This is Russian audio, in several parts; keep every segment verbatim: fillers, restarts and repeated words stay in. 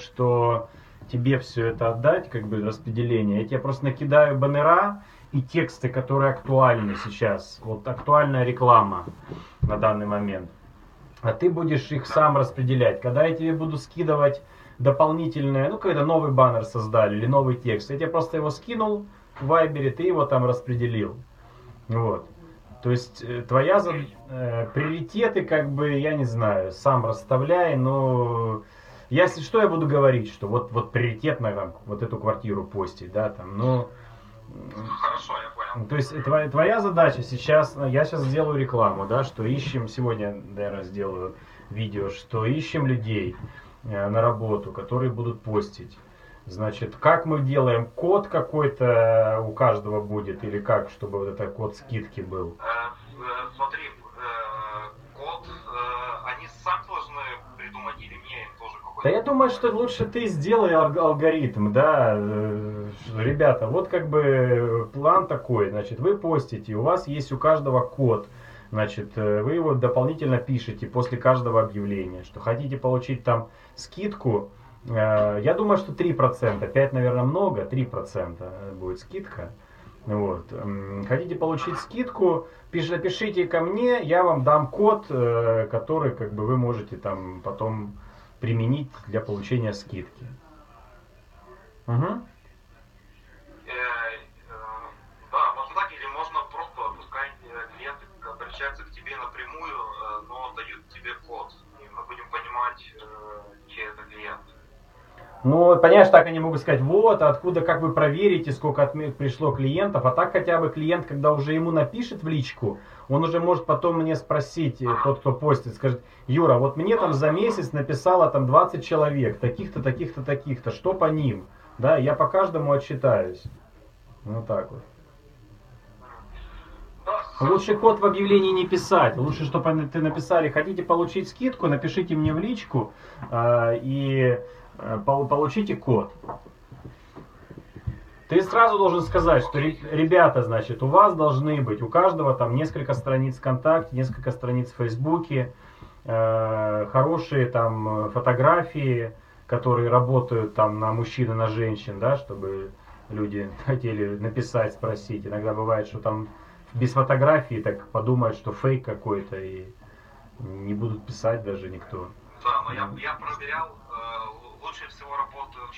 что тебе все это отдать, как бы распределение. Я тебе просто накидаю баннера и тексты, которые актуальны сейчас. Вот актуальная реклама на данный момент. А ты будешь их сам распределять. Когда я тебе буду скидывать дополнительные, ну, когда новый баннер создали или новый текст, я тебе просто его скинул в Вайбере, ты его там распределил. Вот. То есть э, твоя за... э, приоритеты, как бы, я не знаю, сам расставляй, но если что, я буду говорить, что вот, вот приоритетно там, вот эту квартиру постить, да, там, но... Хорошо, я понял. То есть твоя, твоя задача сейчас, я сейчас сделаю рекламу, да, что ищем, сегодня, наверное, сделаю видео, что ищем людей э, на работу, которые будут постить. Значит, как мы делаем, код какой-то у каждого будет, или как, чтобы вот этот код скидки был? Э, э, смотри, э, код, э, они сами должны придумать или мне им тоже Да какой-то я код думаю, что говорить? лучше ты сделай алг- алгоритм, да, э, что, ребята, вот как бы план такой, значит, вы постите, у вас есть у каждого код, значит, э, вы его дополнительно пишете после каждого объявления, что хотите получить там скидку, э, я думаю, что три процента, пять, наверное, много, три процента будет скидка. Вот. М, Хотите получить Мгм. скидку, пиш- напишите ко мне, я вам дам код, э, который как бы вы можете там потом применить для получения скидки. Мгм. Э, э, да, можно так, или можно просто, пускай э, клиенты обращаются к тебе напрямую, э, но дают тебе код. И мы будем понимать, э, чей это клиент. Ну, понятно, так они могут сказать, вот, откуда, как вы проверите, сколько отме- пришло клиентов, а так хотя бы клиент, когда уже ему напишет в личку, он уже может потом мне спросить, э, Ага, тот, кто постит, скажет, Юра, вот мне там да, за да, да. месяц написало там двадцать человек, таких-то, таких-то, таких-то, что по ним? Да, я по каждому отчитаюсь. Вот так вот. Мгм. Да, Лучше хорошо. код в объявлении не писать. Лучше, чтобы ты написали, хотите получить скидку, напишите мне в личку э, и э, пол- получите код. Ты сразу должен сказать, что Окей. ребята, значит, у вас должны быть, у каждого там несколько страниц ВКонтакте, несколько страниц в Фейсбуке, э, хорошие там фотографии, которые работают там на мужчин и на женщин, да, чтобы люди хотели написать, спросить. Иногда бывает, что там без фотографии так подумают, что фейк какой-то и не будут писать даже никто. Да, но я, Ну, я проверял, э, лучше всего работают.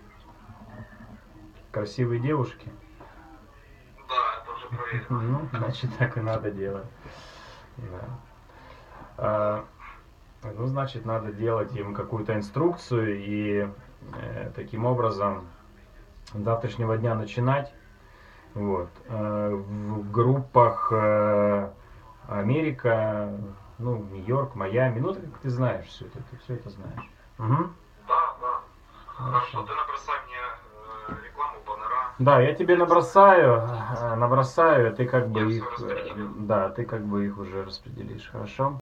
красивые девушки. Да, это уже проверено. Ну, значит, так и надо делать. Да. А, Э, ну, значит, надо делать им какую-то инструкцию и э, таким образом с завтрашнего дня начинать. Вот. Э, в группах э, Америка, ну, Нью-Йорк, Майами, ну, ты, ты знаешь все это, ты все это знаешь. Угу. Да, да. Хорошо, Хорошо. ты набросай мне э, рекламу, баннера, Да, я тебе тексты. набросаю, э, набросаю, ты как Я бы все их, э, распределю. да, ты как бы их уже распределишь, хорошо?